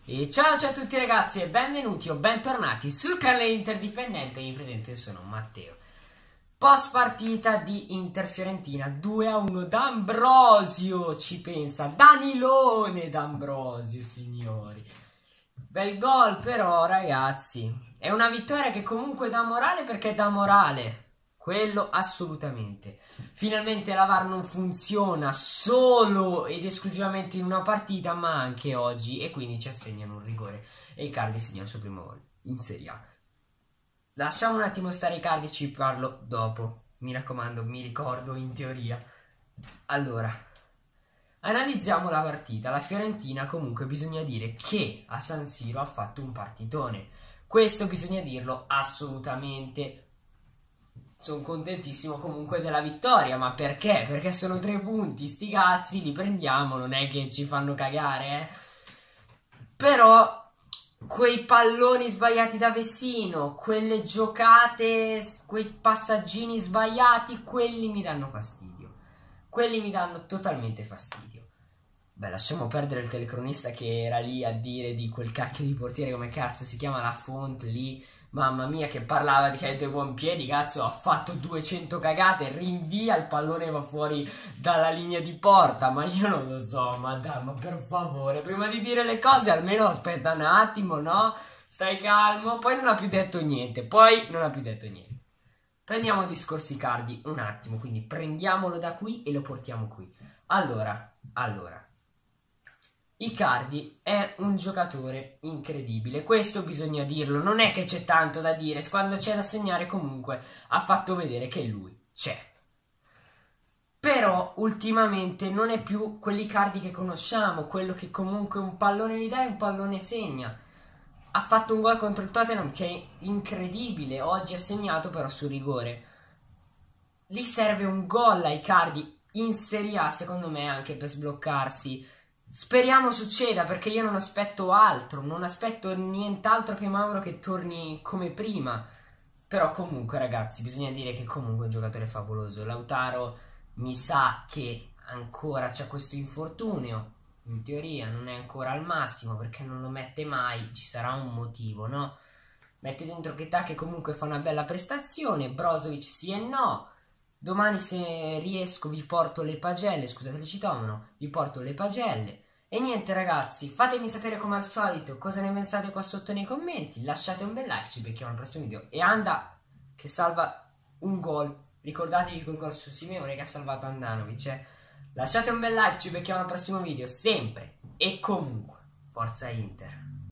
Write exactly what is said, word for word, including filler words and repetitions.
E ciao ciao a tutti ragazzi e benvenuti o bentornati sul canale Interdipendente. Mi presento, io sono Matteo. Post partita di Inter-Fiorentina due a uno, D'Ambrosio ci pensa, Danilone D'Ambrosio, signori. Bel gol però ragazzi, è una vittoria che comunque dà morale, perché dà morale, quello assolutamente. Finalmente la V A R non funziona solo ed esclusivamente in una partita, ma anche oggi, e quindi ci assegnano un rigore e Icardi segna il suo primo gol in Serie A. Lasciamo un attimo stare Icardi, ci parlo dopo, mi raccomando, mi ricordo in teoria. Allora, analizziamo la partita. La Fiorentina comunque bisogna dire che a San Siro ha fatto un partitone, questo bisogna dirlo assolutamente. Sono contentissimo comunque della vittoria, ma perché? Perché sono tre punti, sti cazzi, li prendiamo, non è che ci fanno cagare, eh. Però quei palloni sbagliati da Vecino, quelle giocate, quei passaggini sbagliati, quelli mi danno fastidio. Quelli mi danno totalmente fastidio. Beh, lasciamo perdere il telecronista che era lì a dire di quel cacchio di portiere, come cazzo si chiama, la Font lì. Mamma mia, che parlava di che hai dei buoni piedi, cazzo, ha fatto duecento cagate, rinvia, il pallone va fuori dalla linea di porta, ma io non lo so, ma dai, ma per favore, prima di dire le cose almeno aspetta un attimo, no? Stai calmo, poi non ha più detto niente, poi non ha più detto niente. Prendiamo il discorso Icardi un attimo, quindi prendiamolo da qui e lo portiamo qui. Allora, allora. Icardi è un giocatore incredibile, questo bisogna dirlo, non è che c'è tanto da dire, quando c'è da segnare comunque ha fatto vedere che lui c'è. Però ultimamente non è più quell'Icardi che conosciamo, quello che comunque un pallone gli dà e un pallone segna. Ha fatto un gol contro il Tottenham che è incredibile, oggi ha segnato però su rigore. Gli serve un gol a Icardi in Serie A, secondo me, anche per sbloccarsi. Speriamo succeda, perché io non aspetto altro, non aspetto nient'altro che Mauro che torni come prima. Però comunque ragazzi, bisogna dire che comunque è un giocatore favoloso. Lautaro mi sa che ancora c'è questo infortunio, in teoria non è ancora al massimo perché non lo mette mai, ci sarà un motivo, no? Mette dentro Keita che comunque fa una bella prestazione, Brozovic sì e no. Domani se riesco vi porto le pagelle, scusate il citomano, vi porto le pagelle. E niente ragazzi, fatemi sapere come al solito cosa ne pensate qua sotto nei commenti, lasciate un bel like, ci becchiamo al prossimo video. E Anda che salva un gol, ricordatevi quel gol su Simeone che ha salvato Andanovic, eh. Lasciate un bel like, ci becchiamo al prossimo video, sempre e comunque, forza Inter.